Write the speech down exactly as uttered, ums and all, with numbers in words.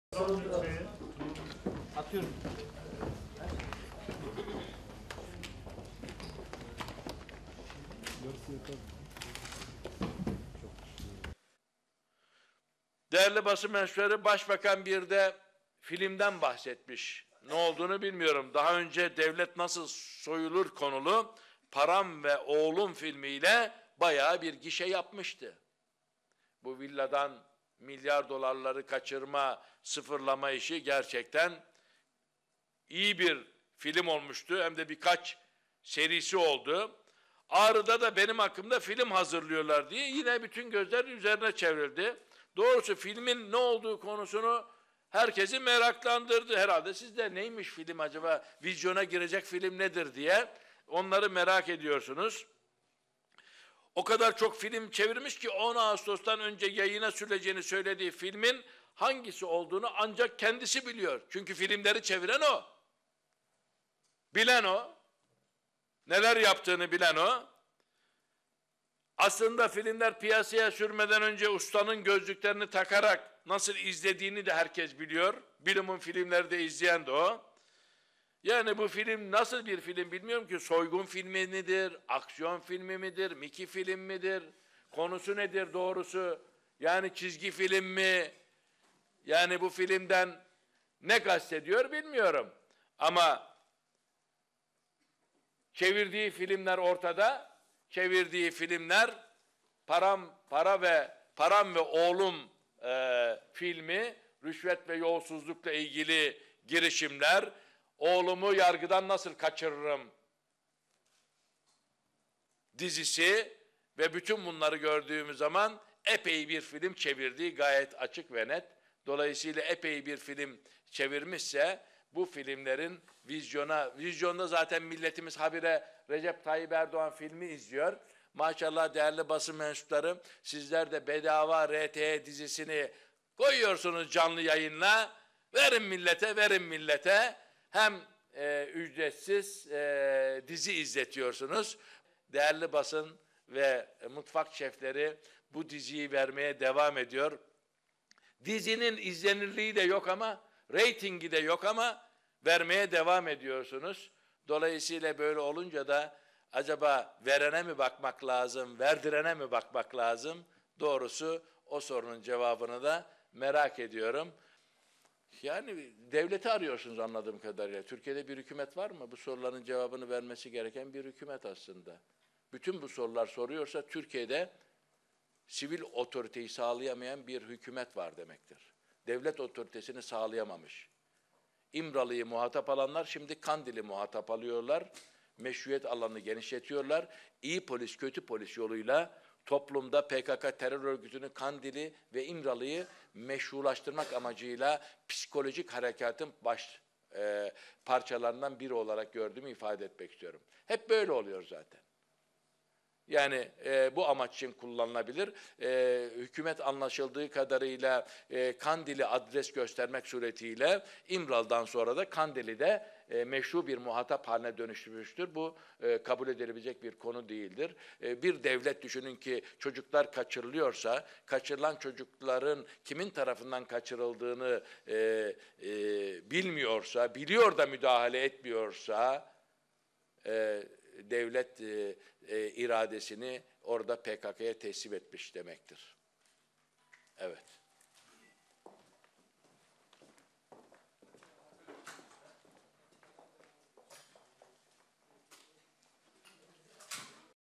Atıyorum. Değerli basın mensupları, Başbakan bir de filmden bahsetmiş. Ne olduğunu bilmiyorum. Daha önce Devlet Nasıl Soyulur konulu Param ve Oğlum filmiyle bayağı bir gişe yapmıştı. Bu villadan milyar dolarları kaçırma, sıfırlama işi gerçekten iyi bir film olmuştu. Hem de birkaç serisi oldu. Ağrı'da da benim hakkımda film hazırlıyorlar diye yine bütün gözler üzerine çevrildi. Doğrusu filmin ne olduğu konusunu herkesi meraklandırdı. Herhalde siz de neymiş film acaba, vizyona girecek film nedir diye onları merak ediyorsunuz. O kadar çok film çevirmiş ki on Ağustos'tan önce yayına sürüleceğini söylediği filmin hangisi olduğunu ancak kendisi biliyor. Çünkü filmleri çeviren o. Bilen o. Neler yaptığını bilen o. Aslında filmler piyasaya sürmeden önce ustanın gözlüklerini takarak nasıl izlediğini de herkes biliyor. Bilim'in filmleri de izleyen de o. Yani bu film nasıl bir film bilmiyorum ki. Soygun filmi midir, aksiyon filmi midir, Mickey film midir? Konusu nedir doğrusu? Yani çizgi film mi? Yani bu filmden ne kastediyor bilmiyorum. Ama çevirdiği filmler ortada. Çevirdiği filmler Param Para ve Param ve Oğlum e, filmi, rüşvet ve yolsuzlukla ilgili girişimler, oğlumu yargıdan nasıl kaçırırım dizisi ve bütün bunları gördüğümüz zaman epey bir film çevirdiği gayet açık ve net. Dolayısıyla epey bir film çevirmişse bu filmlerin vizyona, vizyonda zaten milletimiz habire Recep Tayyip Erdoğan filmi izliyor. Maşallah değerli basın mensupları, sizler de bedava R T E dizisini koyuyorsunuz canlı yayınla. Verin millete, verin millete. Hem e, ücretsiz e, dizi izletiyorsunuz. Değerli basın ve mutfak şefleri bu diziyi vermeye devam ediyor. Dizinin izlenirliği de yok ama, reytingi de yok ama vermeye devam ediyorsunuz. Dolayısıyla böyle olunca da acaba verene mi bakmak lazım, verdirene mi bakmak lazım? Doğrusu o sorunun cevabını da merak ediyorum. Yani devleti arıyorsunuz anladığım kadarıyla. Türkiye'de bir hükümet var mı? Bu soruların cevabını vermesi gereken bir hükümet aslında. Bütün bu sorular soruyorsa Türkiye'de sivil otoriteyi sağlayamayan bir hükümet var demektir. Devlet otoritesini sağlayamamış. İmralı'yı muhatap alanlar şimdi Kandil'i muhatap alıyorlar. Meşruiyet alanını genişletiyorlar. İyi polis, kötü polis yoluyla toplumda P K K terör örgütünü, Kandil'i ve İmralı'yı meşrulaştırmak amacıyla psikolojik harekatın baş e, parçalarından biri olarak gördüğümü ifade etmek istiyorum. Hep böyle oluyor zaten. Yani e, bu amaç için kullanılabilir. E, hükümet anlaşıldığı kadarıyla e, Kandil'i adres göstermek suretiyle İmralı'dan sonra da Kandil'i de e, meşru bir muhatap haline dönüştürmüştür. Bu e, kabul edilebilecek bir konu değildir. E, bir devlet düşünün ki çocuklar kaçırılıyorsa, kaçırılan çocukların kimin tarafından kaçırıldığını e, e, bilmiyorsa, biliyor da müdahale etmiyorsa, e, devlet e, e, iradesini orada P K K'ya teslim etmiş demektir. Evet.